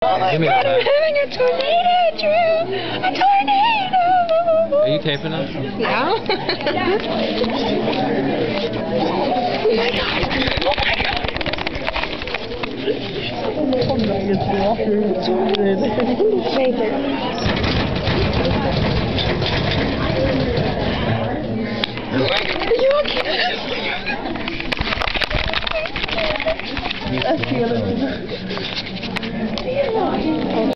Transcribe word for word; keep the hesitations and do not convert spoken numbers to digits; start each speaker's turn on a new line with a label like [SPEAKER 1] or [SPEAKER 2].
[SPEAKER 1] Oh my
[SPEAKER 2] Give me
[SPEAKER 1] God,
[SPEAKER 2] that
[SPEAKER 1] I'm
[SPEAKER 2] back.
[SPEAKER 1] having a tornado, Drew! A tornado!
[SPEAKER 2] Are you taping us?
[SPEAKER 1] Yeah. Oh my God! Oh my God! Are you okay?
[SPEAKER 2] You